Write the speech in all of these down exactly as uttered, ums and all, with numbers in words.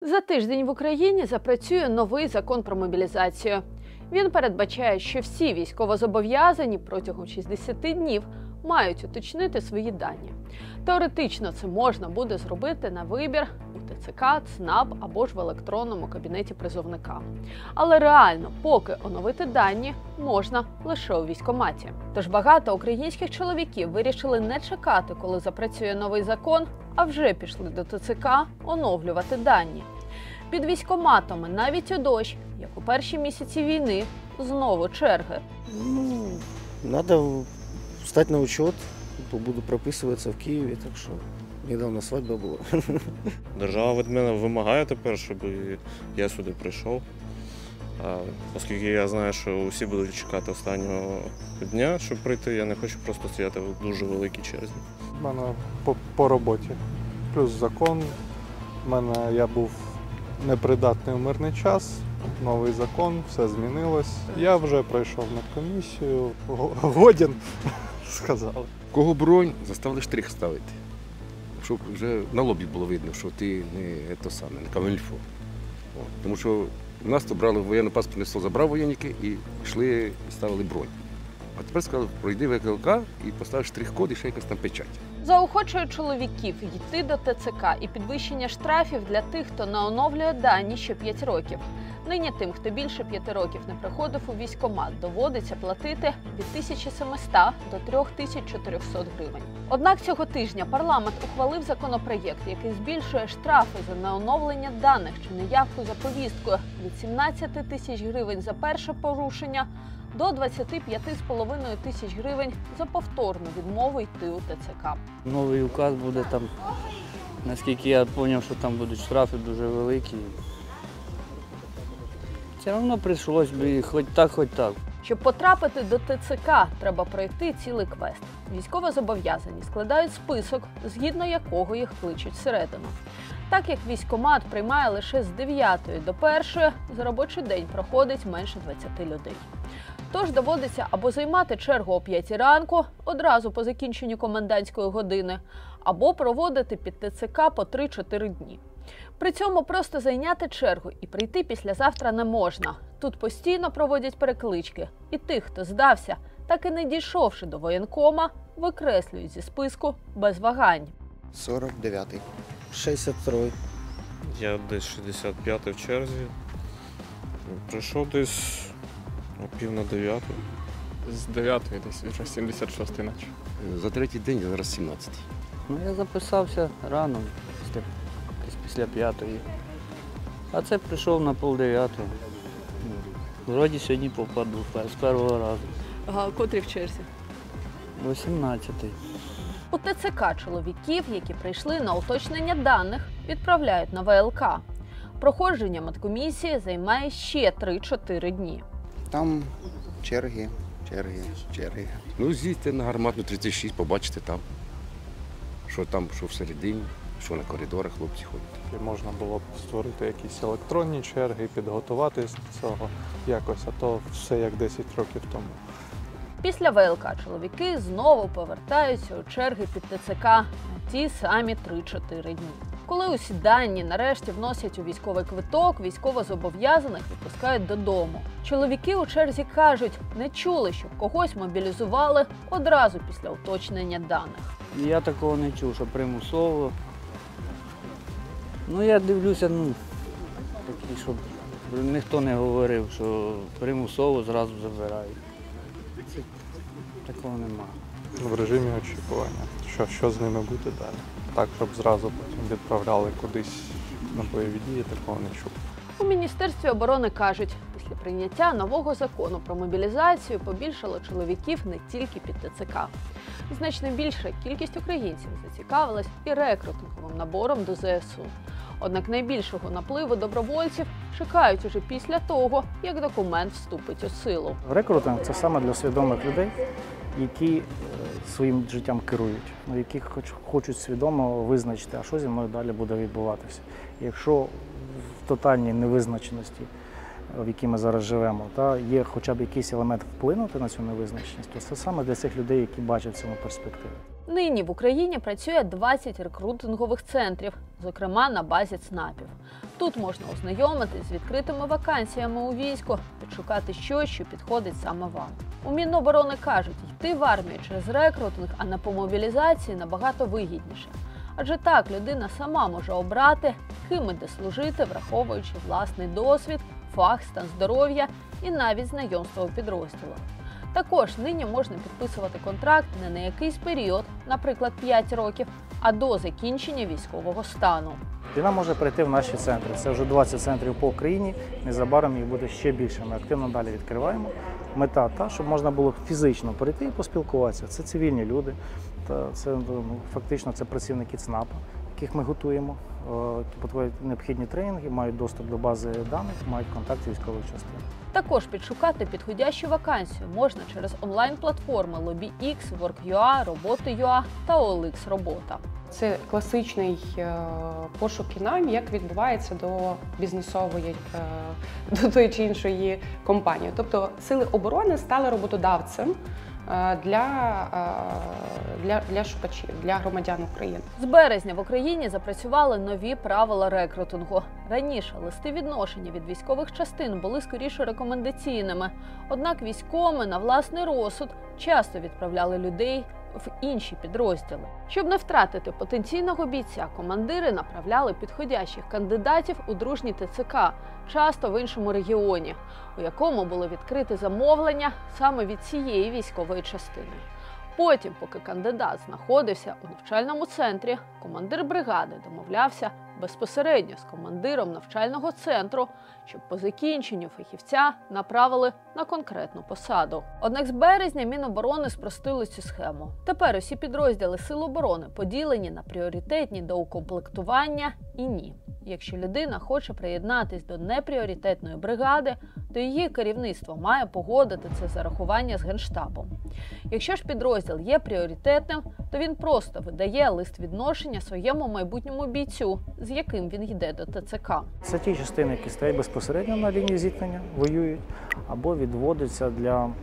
За тиждень в Україні запрацює новий закон про мобілізацію. Він передбачає, що всі військовозобов'язані протягом шістдесяти днів мають уточнити свої дані. Теоретично це можна буде зробити на вибір у ТЦК, ЦНАП або ж в електронному кабінеті призовника. Але реально, поки оновити дані можна лише у військкоматі. Тож багато українських чоловіків вирішили не чекати, коли запрацює новий закон, а вже пішли до ТЦК оновлювати дані. Під військкоматами навіть у дощ, як у перші місяці війни, знову черги. Ну, треба стати на учет, буду прописуватися в Києві, так що недавно свадьба була. Держава від мене вимагає тепер, щоб я сюди прийшов. А оскільки я знаю, що усі будуть чекати останнього дня, щоб прийти, я не хочу просто стояти в дуже великій черзі. У мене по, по роботі. Плюс закон. У мене я був непридатний у мирний час, новий закон, все змінилось. Я вже пройшов медкомісію, годен, сказали. Кого бронь, заставили штрих ставити, щоб вже на лобі було видно, що ти не те саме, не камільфо. Тому що нас то брали в воєнно-паспортний стол, забрав воєнники і йшли і ставили бронь. А тепер сказали, пройди в ВКЛК і поставиш штрих-код і ще якась там печать. Заохочує чоловіків йти до ТЦК і підвищення штрафів для тих, хто не оновлює дані ще п'ять років. Нині тим, хто більше п'яти років не приходив у військкомат, доводиться платити від тисячі семисот до трьох тисяч чотирьохсот гривень. Однак цього тижня парламент ухвалив законопроєкт, який збільшує штрафи за неоновлення даних чи неявку за повісткою від сімнадцяти тисяч гривень за перше порушення до двадцяти п'яти з половиною тисяч гривень за повторну відмову йти у ТЦК. Новий указ буде там, наскільки я зрозумів, що там будуть штрафи дуже великі. Все одно прийшлось би хоч так, хоч так. Щоб потрапити до ТЦК, треба пройти цілий квест. Військовозобов'язані складають список, згідно якого їх кличуть всередину. Так як військкомат приймає лише з дев'ятої до першої, за робочий день проходить менше двадцяти людей. Тож доводиться або займати чергу о п'ятій ранку, одразу по закінченню комендантської години, або проводити під ТЦК по три-чотири дні. При цьому просто зайняти чергу і прийти післязавтра не можна. Тут постійно проводять переклички. І тих, хто здався, так і не дійшовши до воєнкома, викреслюють зі списку без вагань. сорок дев'ятий. шістдесят другий. Я десь шістдесят п'ятий в черзі. Прийшов десь о пів на дев'яту. З дев'ятої десь вже сімдесят шостий наче. За третій день, я зараз сімнадцятий. Ну, я записався рано, після, після п'ятої. А це прийшов на полдев'ятої. Вроді сьогодні попаду з першого разу. Ага, котрі в черзі? вісімнадцятий. У ТЦК чоловіків, які прийшли на уточнення даних, відправляють на ВЛК. Проходження медкомісії займає ще три-чотири дні. Там черги, черги, черги. Ну, з'їдьте на гарматну тридцять шість, побачите там, що там, що всередині, що на коридорах хлопці ходять. І можна було б створити якісь електронні черги, підготуватись до цього якось, а то все як десять років тому. Після ВЛК чоловіки знову повертаються у черги під ТЦК на ті самі три-чотири дні. Коли усі дані нарешті вносять у військовий квиток, військовозобов'язаних відпускають додому. Чоловіки у черзі кажуть, не чули, щоб когось мобілізували одразу після уточнення даних. Я такого не чув, що примусово. Ну, я дивлюся, ну, такі, щоб ніхто не говорив, що примусово зразу забирають. Це, такого немає. В режимі очікування, що, що з ними буде далі. Так, щоб зразу потім відправляли кудись на бойові дії, такого не чув. У Міністерстві оборони кажуть, після прийняття нового закону про мобілізацію побільшало чоловіків не тільки під ТЦК. Значно більша кількість українців зацікавилась і рекрутинговим набором до ЗСУ. Однак найбільшого напливу добровольців чекають уже після того, як документ вступить у силу. Рекрутинг – це саме для свідомих людей, які своїм життям керують, які хочуть свідомо визначити, а що зі мною далі буде відбуватися. Якщо в тотальній невизначеності, в якій ми зараз живемо, та є хоча б якийсь елемент вплинути на цю невизначеність, то це саме для цих людей, які бачать в цьому перспективу. Нині в Україні працює двадцять рекрутингових центрів, зокрема на базі ЦНАПів. Тут можна ознайомитись з відкритими вакансіями у війську, підшукати щось, що підходить саме вам. У Міноборони кажуть, йти в армію через рекрутинг, а не по мобілізації набагато вигідніше. Адже так людина сама може обрати, ким іде служити, враховуючи власний досвід, фах, стан здоров'я і навіть знайомство у підрозділах. Також нині можна підписувати контракт не на якийсь період, наприклад, п'ять років, а до закінчення військового стану. Людина може прийти в наші центри. Це вже двадцять центрів по Україні, незабаром їх буде ще більше. Ми активно далі відкриваємо. Мета та, щоб можна було фізично прийти і поспілкуватися. Це цивільні люди, та це ну, фактично це працівники ЦНАПа, яких ми готуємо. Проходять необхідні тренінги, мають доступ до бази даних, мають контакти військових частин. Також підшукати підходящу вакансію можна через онлайн-платформи LobbyX, WorkUA, Роботи.ua та о ел ікс Робота. Це класичний пошук і найм, як відбувається до бізнесової, до тої чи іншої компанії. Тобто сили оборони стали роботодавцем для, для, для шукачів, для громадян України. З березня в Україні запрацювали нові правила рекрутингу. Раніше листи відношення від військових частин були скоріше рекомендаційними. Однак військоми на власний розсуд часто відправляли людей в інші підрозділи. Щоб не втратити потенційного бійця, командири направляли підходящих кандидатів у дружній те це ка, часто в іншому регіоні, у якому було відкрите замовлення саме від цієї військової частини. Потім, поки кандидат знаходився у навчальному центрі, командир бригади домовлявся безпосередньо з командиром навчального центру, щоб по закінченню фахівця направили на конкретну посаду. Однак з березня Міноборони спростили цю схему. Тепер усі підрозділи Сил оборони поділені на пріоритетні до укомплектування і ні. Якщо людина хоче приєднатись до непріоритетної бригади, то її керівництво має погодити це зарахування з Генштабом. Якщо ж підрозділ є пріоритетним, то він просто видає лист відношення своєму майбутньому бійцю, з яким він йде до те це ка. Це ті частини, які стоять безпосередньо на лінії зіткнення, воюють, або відводяться для е,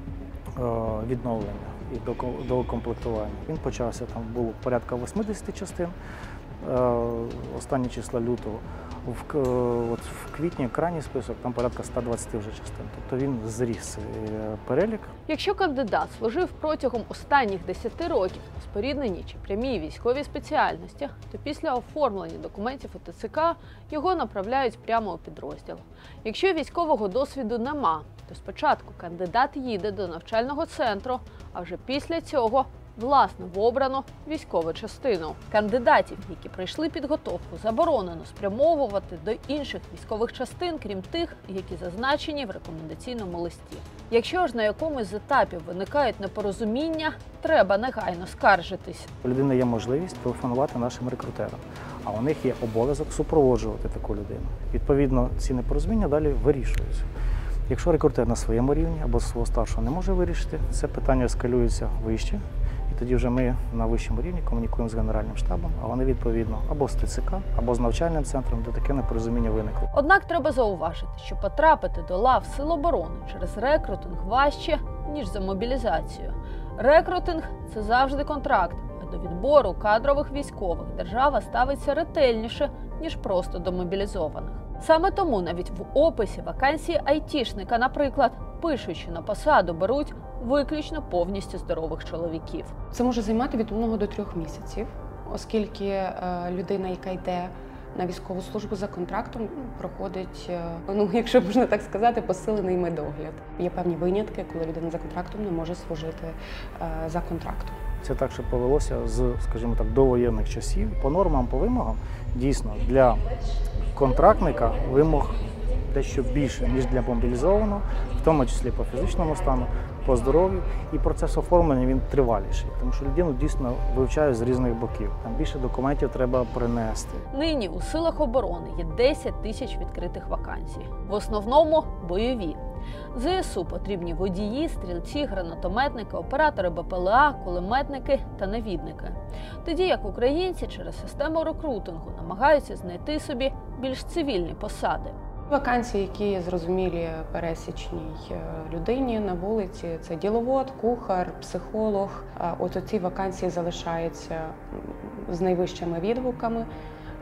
відновлення і до комплектування. Він почався, там було порядка восьмидесяти частин, е, останні числа лютого. В, от в квітні крайній список, там порядка ста двадцяти вже частин. Тобто він зріс перелік. Якщо кандидат служив протягом останніх десяти років на спорідненій чи прямій військовій спеціальності, то після оформлення документів у те це ка його направляють прямо у підрозділ. Якщо військового досвіду нема, то спочатку кандидат їде до навчального центру, а вже після цього власне в обрану військову частину. Кандидатів, які пройшли підготовку, заборонено спрямовувати до інших військових частин, крім тих, які зазначені в рекомендаційному листі. Якщо ж на якомусь з етапів виникають непорозуміння, треба негайно скаржитись. У людини є можливість телефонувати нашим рекрутерам, а у них є обов'язок супроводжувати таку людину. Відповідно, ці непорозуміння далі вирішуються. Якщо рекрутер на своєму рівні або свого старшого не може вирішити, це питання ескалюється вище. І тоді вже ми на вищому рівні комунікуємо з Генеральним штабом, а вони відповідно або з те це ка, або з навчальним центром, де таке непорозуміння виникло. Однак треба зауважити, що потрапити до лав Сил оборони через рекрутинг важче, ніж за мобілізацію. Рекрутинг – це завжди контракт, а до відбору кадрових військових держава ставиться ретельніше, ніж просто до мобілізованих. Саме тому навіть в описі вакансії айтішника, наприклад, пишуть, що на посаду беруть виключно повністю здорових чоловіків. Це може займати від одного до трьох місяців, оскільки е, людина, яка йде на військову службу за контрактом, проходить, е, ну, якщо можна так сказати, посилений медогляд. Є певні винятки, коли людина за контрактом не може служити е, за контрактом. Це так, що повелося з, скажімо так, довоєнних часів. По нормам, по вимогам, дійсно, для контрактника вимог дещо більше, ніж для мобілізованого, в тому числі по фізичному стану, по здоров'ю. І процес оформлення він триваліший, тому що людину дійсно вивчають з різних боків. Там більше документів треба принести. Нині у Силах оборони є десять тисяч відкритих вакансій. В основному бойові. зе ес у потрібні водії, стрільці, гранатометники, оператори бе пе ел а, кулеметники та навідники. Тоді як українці через систему рекрутингу намагаються знайти собі більш цивільні посади. Вакансії, які зрозумілі пересічній людині на вулиці, це діловод, кухар, психолог. От ці вакансії залишаються з найвищими відгуками.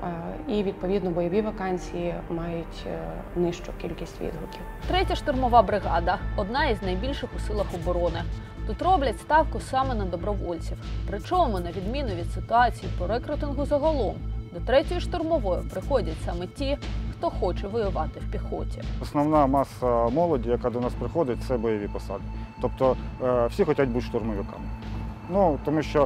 І, відповідно, бойові вакансії мають нижчу кількість відгуків. Третя штурмова бригада – одна із найбільших у силах оборони. Тут роблять ставку саме на добровольців. Причому, на відміну від ситуації по рекрутингу загалом, до третьої штурмової приходять саме ті, хто хоче воювати в піхоті. Основна маса молоді, яка до нас приходить, це бойові посади. Тобто е, всі хочуть бути штурмовиками. Ну, тому що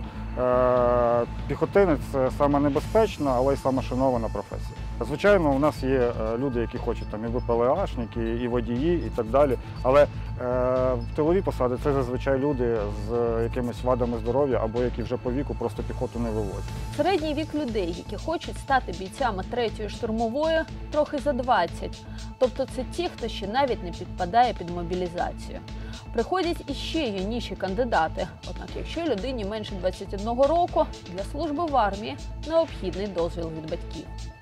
е, піхотинець – це саме небезпечна, але й саме шанована професія. Звичайно, у нас є люди, які хочуть там, і ВПЛАшники, і водії, і так далі. Але е, тилові посади – це зазвичай люди з якимись вадами здоров'я або які вже по віку просто піхоту не вивозять. Середній вік людей, які хочуть стати бійцями третьої штурмової, трохи за двадцять. Тобто це ті, хто ще навіть не підпадає під мобілізацію. Приходять іще юніші кандидати. Однак, якщо людині менше двадцяти одного року, для служби в армії необхідний дозвіл від батьків.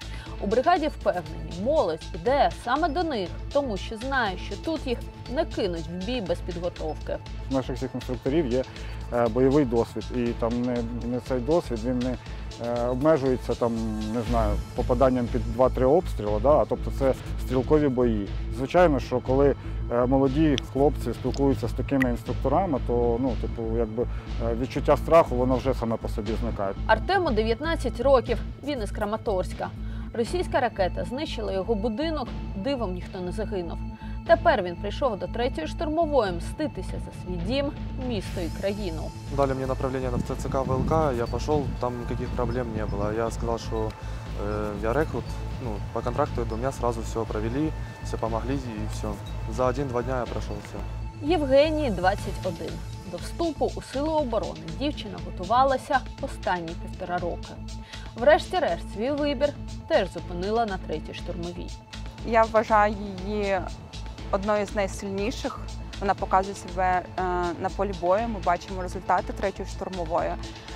У бригаді впевнені, молодь іде саме до них, тому що знає, що тут їх не кинуть в бій без підготовки. У наших всіх інструкторів є бойовий досвід, і там не, не цей досвід, він не е, обмежується там, не знаю, попаданням під два-три обстріли, да? А тобто це стрілкові бої. Звичайно, що коли е, молоді хлопці спілкуються з такими інструкторами, то ну, типу, якби, е, відчуття страху воно вже саме по собі зникає. Артему дев'ятнадцять років, він із Краматорська. Російська ракета знищила його будинок, дивом ніхто не загинув. Тепер він прийшов до третьої штурмової мститися за свій дім, місто і країну. Дали мне направление на ТЦК ВЛК, я пошел, там никаких проблем не было. Я сказал, что э, я рекрут, ну, по контракту до меня сразу все провели, все помогли и все. За один-два дня я прошел все. Євгенії двадцять один. До вступу у Сили оборони дівчина готувалася останні півтора роки. Врешті-решт свій вибір теж зупинила на третій штурмовій. Я вважаю її одною з найсильніших. Вона показує себе на полі бою, ми бачимо результати третьої штурмової.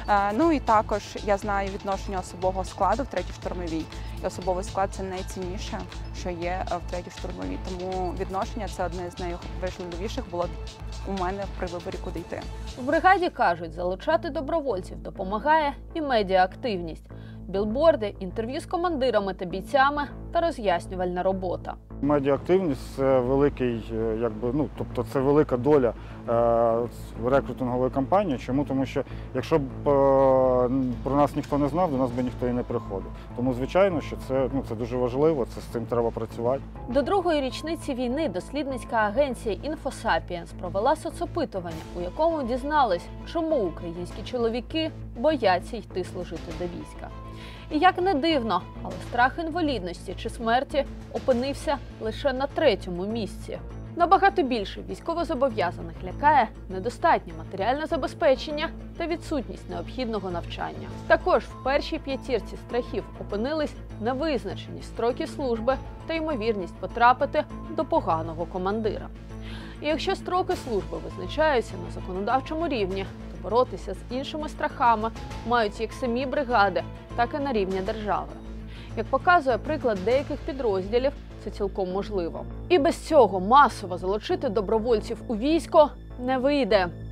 Ну і також я знаю відношення особового складу в третій штурмовій. І особовий склад – це найцінніше, що є в третій штурмовій. Тому відношення – це одне з найважливіших було у мене при виборі, куди йти. В бригаді кажуть, залучати добровольців допомагає і медіаактивність. Білборди, інтерв'ю з командирами та бійцями та роз'яснювальна робота. Медіаактивність – це великий, якби, ну, тобто це велика доля е, рекрутингової кампанії. Чому? Тому що якщо б е, про нас ніхто не знав, до нас би ніхто і не приходив. Тому, звичайно, що це, ну, це дуже важливо, це, з цим треба працювати. До другої річниці війни дослідницька агенція «Інфосапіенс» провела соцопитування, у якому дізнались, чому українські чоловіки бояться йти служити до війська. І як не дивно, але страх інвалідності чи смерті опинився лише на третьому місці. Набагато більше військовозобов'язаних лякає недостатнє матеріальне забезпечення та відсутність необхідного навчання. Також в першій п'ятірці страхів опинились невизначеність строків служби та ймовірність потрапити до поганого командира. І якщо строки служби визначаються на законодавчому рівні, то боротися з іншими страхами мають як самі бригади, так і на рівні держави. Як показує приклад деяких підрозділів, це цілком можливо. І без цього масово залучити добровольців у військо не вийде.